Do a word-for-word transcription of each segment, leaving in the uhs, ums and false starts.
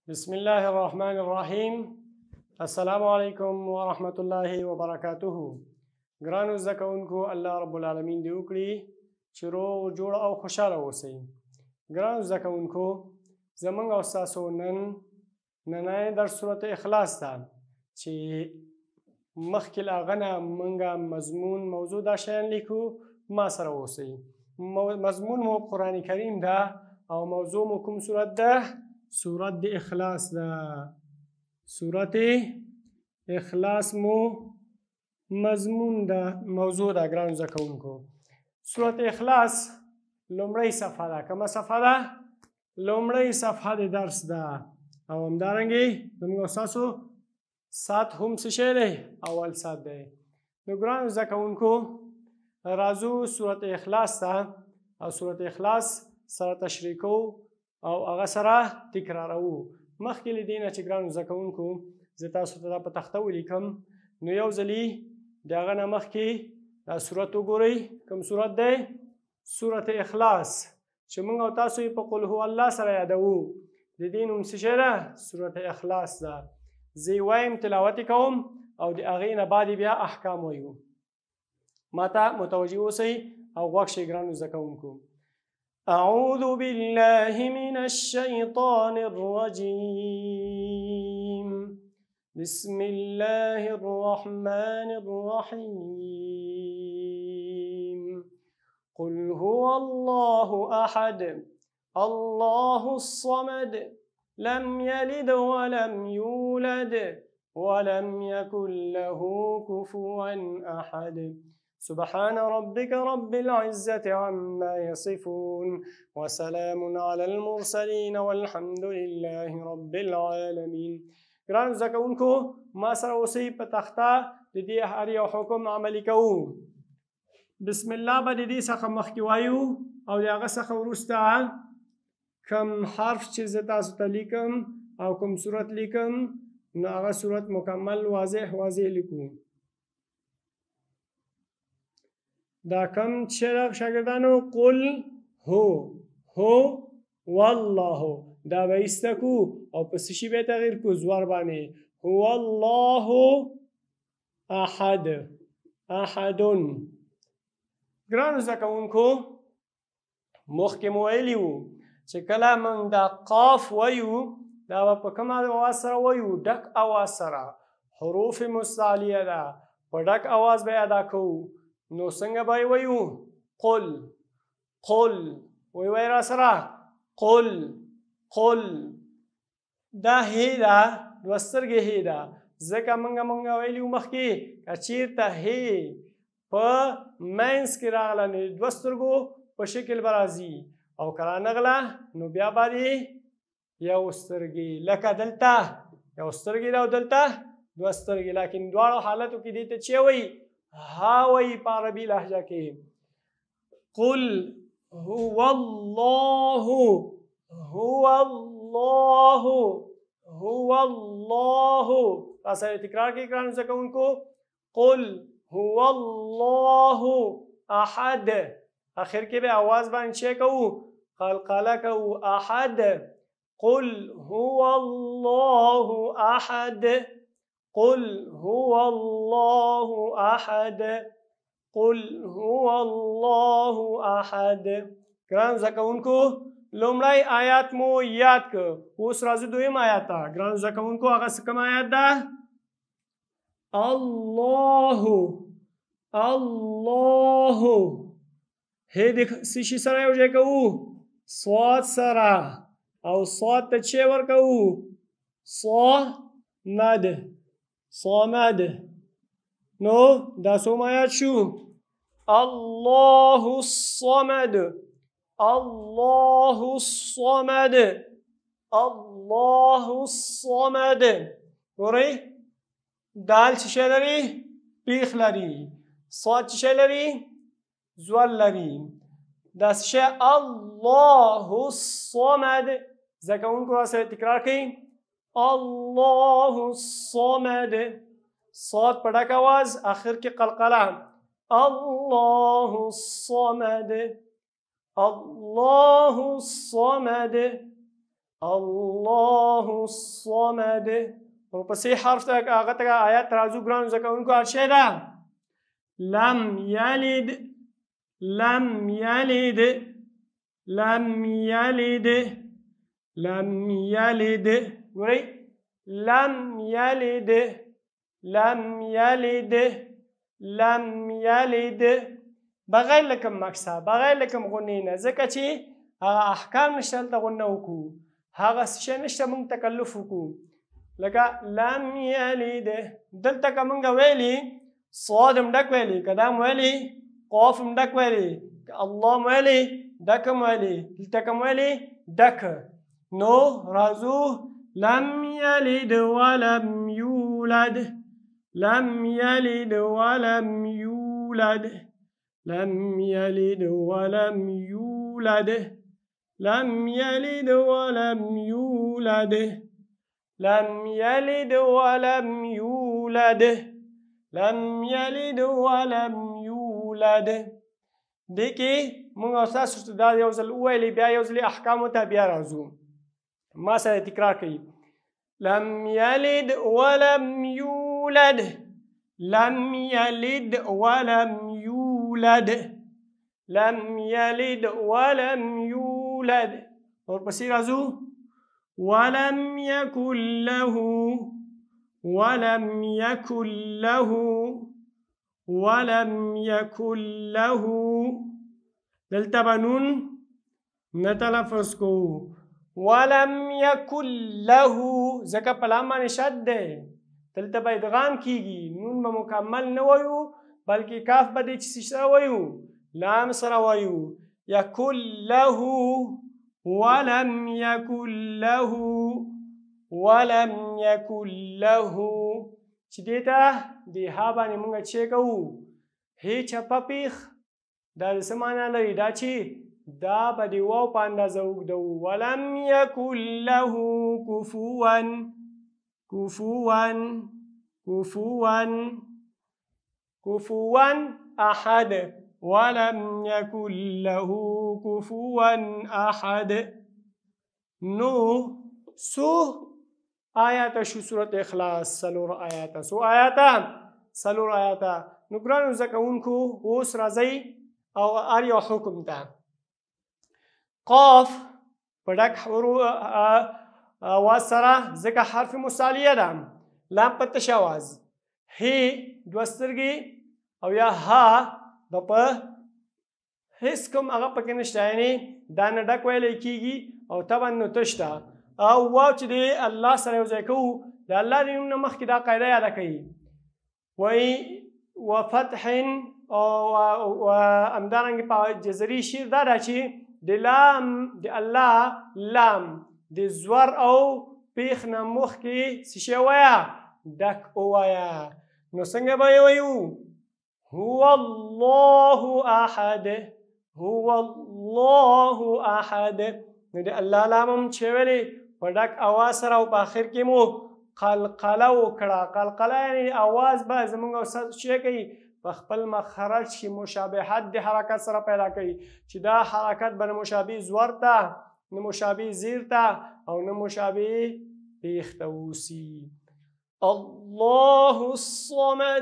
بسم الله الرحمن الرحیم. السلام علیکم ورحمة الله وبرکاته. ګرانو زده کوونکو، الله رب العالمین دې وکړي چې روغ جوړ او خوشحاله اوسئ. ګرانو زده کوونکو، زموږ او ستاسو نن نننی درس سورت اخلاص ده چې مخکې له هغه نه موږ مضمون موضوع دا شیان لیکو. ما سره اوسئ. مضمون مو قرآن کریم ده او موضوع مو کوم سورت ده؟ سورت د اخلاص ده. سورت اخلاص مو مضمون ده، موضوع ده. ګرانو زده کوونکو، سورت اخلاص لومړی صفحه ده. کومه صفحه ده؟ لومړی صفحه د درس ده. او همدارنګې زموږ او ستاسو سات هم څه شی دی؟ اول سات دی. نو ګرانو زده کوونکو، راځو سورت اخلاص ته او سورت اخلاص سره تشریح کوو او هغه سره تکرارو. مخکې له دې نه چې ګرانو زده کوونکو زه تاسو ته دا په تخته ولیکم، نو یو ځلي د هغه نه مخکې دا سورت وګورئ. کوم سورت دی؟ سورت اخلاص، چې موږ او تاسو یې په قل هو الله سره یادوو. د دې نوم څه شی ده؟ سورت اخلاص ده. زه یې وایم، تلاوت یې کوم او د هغې نه بعد بیا احکام وایو. ما ته متوجه اوسئ او غوږ شئ ګرانو زده کوونکو. أعوذ بالله من الشيطان الرجيم. بسم الله الرحمن الرحيم. قل هو الله أحد الله الصمد لم يلد ولم يولد ولم يكن له كفوا أحد. سبحان ربك رب العزة عما يصفون وسلام على المرسلين والحمد لله رب العالمين. ګرانو زده کوونکو، ما سره اوسئ. په تخته د دې هر یو حکم عملي کوو. بسم الله به د دې څخه مخکې وایو او د هغه څخه وروسته کوم حرف چې زه تاسو ته لیکم او کوم صورت لیکم، نو هغه صورت مکمل واضح واضح لیکو. دا کم چې شاګردانو قل هو هو والله، دا به ایسته کو او په څه شي به تغییر کو؟ زوار باندې. هو الله احد احدن. ګرانو زده کوونکو، مخکې مو ویلي وو چې کله موږ دا قاف وایو، دا به په کومه اواز سره وایو؟ ډک اواز سره. حروف مستعلیه ده، په ډک اواز به ادا کوو. نو څنګه به یې وایو؟ قل قل. وی وی را سره قل قل. دا هی ده، دوه سترګې هی ده. ځکه موږ موږ ویلي وو مخکې که چېرته هی په منځ کې راغله نو د دوه سترګو په شکل به راځي، او که رانغله نو بیا به د یو سترګې، لکه دلته یو سترګې ده او دلته دوه سترګې. لیکن دواړو حالتو کې دې ته چې وایي؟ ها وی په عربي لهجه کې. قل هو الله هو الله هو الله. تاسو تکرار کې ګرانو زده کوونکو. قل هو الله احد. اخر کې به आवाज باندې چې کوو؟ قلقله کوو. احد. قل هو الله احد. قل هو الله احد. قل هو الله احد. ګران زده کوونکو، لومړی آیات مو یاد کړ. اوس راځو دویم آیات ته. ګران زده کوونکو، هغه څه کوم آیات ده؟ الله الله. هې د څه شي سره یو ځای کوو؟ صاد سره. او صاد ته چې ورکوو؟ صمد صمد. نو دا څوم آیات شو؟ الله الصمد الله الصمد الله الصمد. ګورئ، دال څه شی لري؟ بیخ لري. صاد څه شی لري؟ زول لري. دا څه شی؟ الله الصمد. زده کوونکو راسره تکرار کړئ. الله الصمد. صاد په ډک اواز، آخر کې قلقله. الله الصمد الله الصمد الله الصمد. ورپسې حرف ته هغه ته آیات راځو ګرانو زده کوونکو. هر شی ده لم یلد لم یلد لم یلد لم یلد. ګورئ لم یلد لم یلد لم یلد بغیر له کوم مقصد بغیر له کوم غنې نه، ځکه چې هغه احکام نشته هلته غنه وکړو، هغه شی نشته موږ تکلف وکړو. لکه لم یلد دلته که موږ ویلي صاد هم ډک ویلي، که دا م ویلي قاف هم ډک ویلي، که الله م ویلي ډک هم ویلي، دلته که م ویلي ډک. نو راځو لم یلد ولم یولد لم یلد ولم یولد لم یلد ولم یولد لم یلد ولم یولد لم یلد ولم یولد لم یلد ولم یولد. دې کې موږ او تاسو ته دا یو ځل وویلې، بیا یو ځل احکامو ته بیا راځو. ما سره تکرار کوي. لم یلد ولم یولد لم یلد ولم یولد لم یلد ولم یولد. ورپسې راځو ولم یکن له ولم یکن له ولم یکن له. دلته به نون نه تلفظ کوو، ولم یکن له ځکه په لام باندې شد دی، دلته به ادغام کیږي، نون به مکمل نه وایو بلکې کاف به دې چې سره وایو لام سره وایو. یکن له ولم یکن له ولم یکن له. چې دې ته دې ها باندې موږ چې کوو هې چپه پیښ، دا د څه معنا لري؟ دا چې دا به د واو په اندازه اوږدوو. ولم یکن له کفوا کفوا کفوا کفوا احد ولم یکن له کفوا احد. نو سو آیاته شو سورت اخلاص څلور آیاته سو آیاته څلور آیاته. نو ګرانو زده کوونکو اوس راځئ او هر یو حکم ته. قاف په ډک اواز سره ځکه حرف مصالیه ده، لام په تش اواز، هې دوه سترګې او یا ها به په هېڅ کوم هغه پکې نشته، یعنې دا نه ډک ویلی کېږي او طبعا نو تش ده. او واو چې دی الله سره یو ځای کوو، د الله د نوم نه مخکې دا قاعده یاده کوي، وایي وفتح او همدارنګې په جزري شعر دا ده چې د لام د الله لام د زور او پیښ نه مخکې څه شی ووایه ډک ووایه. نو څنګه به یې وایو؟ هو الله احد هو الله احد. نو د الله لام هم چې ویلې په ډک اواز سره او په آخر کې مو قلقله وکړه. قلقله یعنې اواز به زموږ او ستاسو چې کوي په خپل مخرج کې مشابهت د حرکت سره پیدا کوي، چې دا حرکت به نه مشابه زور ته نه مشابه زیر ته او نه مشابه پیښ ته اوسي. الله الصمد.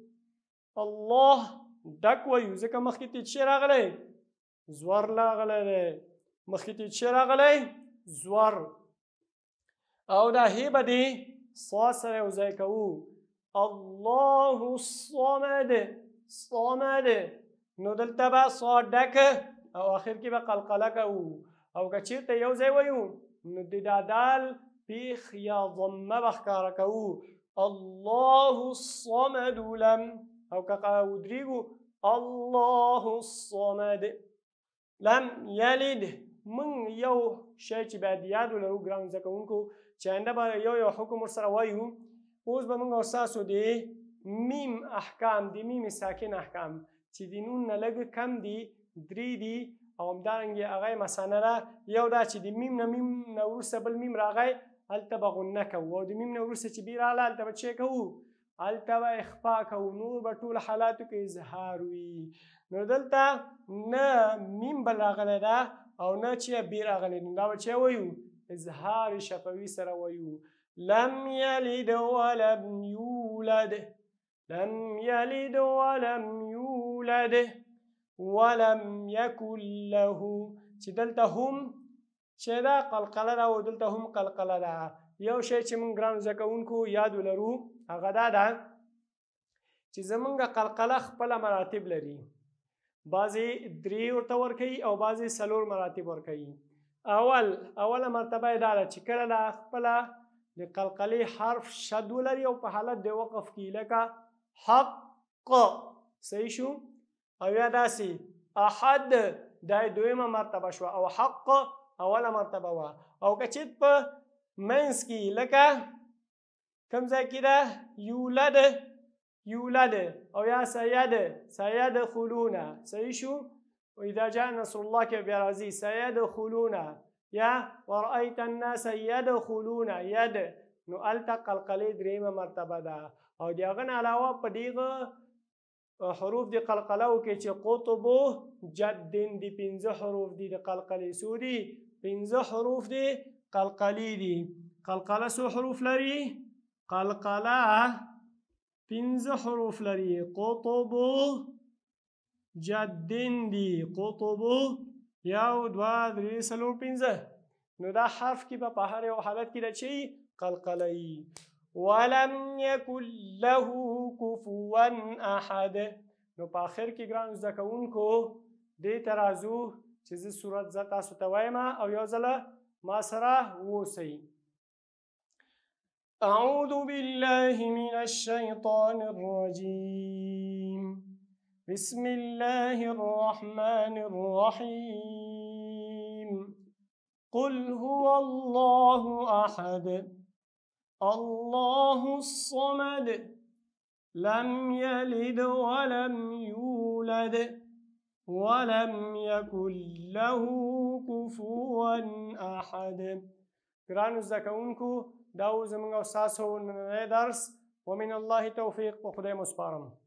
الله ډک وایو ځکه مخکې ته چې راغلی زور راغلی دی، مخکې ته چې راغلی زور، او دا هی به دې صاد سره یو ځای کوو. الله الصمد صمد. نو دلته به صاد ډک او آخر کې به قلقله کوو، او که چېرته یو ځای وایو نو د دا دال پیښ یا ضمه به ښکاره کوو. الله الصمد لم، او که ودرېږو الله الصمد لم یلد. موږ یو شی چې باید یاد ولرو ګرانو زده کوونکو، چې آینده به یو یو حکم ورسره وایو. اوس به موږ او ستاسو د میم احکام د میم ساکن احکام چې د نون نه لږ کم دي درې دي، او همدارنګې هغه یې مثانه ده. یو دا چې د میم نه میم نه وروسته بل میم راغی هلته به غنه کوو، او د میم نه وروسته چې بې راغله هلته به چې کوو هلته به اخفا کوو، نور به ټولو حالاتو کې اظهار وي. نو دلته نه میم بل راغلی ده او نه چې بې راغلی، نو دا به چې وایو اظهار شفوي سره وایو لم یلد ولم یولد لم یلد ولم یولد ولم یکن له چې دلته هم چې دا قلقله ده او دلته هم قلقله ده یو شی چې موږ ګرانو زده کوونکو یاد ولرو هغه دا ده چې زمونږ قلقله خپله مراتب لري بعضې درې ورته ورکوي او بعضې څلور مراتب ورکوي اول اوله مرتبه یې دا ده چې کله دا خپله د قلقلې حرف شد ولري او په حالت د وقف کې لکه حق صحیح شو او یا داسې احد دا یې دویمه مرتبه شوه او حق اوله مرتبه وه او که چیت په منځ کې لکه کوم ځای کې ده یولد یولد او یا سید سیدخلون صحیح شو و اذا جاء نصر الله کې بیا راځي سیدخلون یا ورأیت الناس یدخلون ید نو هلته قلقلې درېیمه مرتبه ده او د هغه نه علاوه په دغه حروف د قلقلو کې چې قطبو جدن دي پنځه حروف دي د قلقلې څو دي پنځه حروف دي قلقلې دي قلقله څو حروف لري قلقله پنځه حروف لري قطبو جدن دي قطبو یو دوه درې څلور پنځه نو دا حرف کې به په هر یو حالت کې د چی قلقله ای ولم یکن له کفوا احد نو په آخر کې ګرانو زده کوونکو دې ته راځو چې زه صورت زه تاسو ته وایم او یو ځله ما سره واوسئ أعوذ بالله من الشيطان الرجيم بسم الله الرحمن الرحيم قل هو الله أحد الله الصمد لم يلد ولم يولد ولم يكن له كفوا أحد ګرانو زده کوونکو دا و زموږ او ستاسو نننی درس ومن الله توفیق په خدای مو سپارم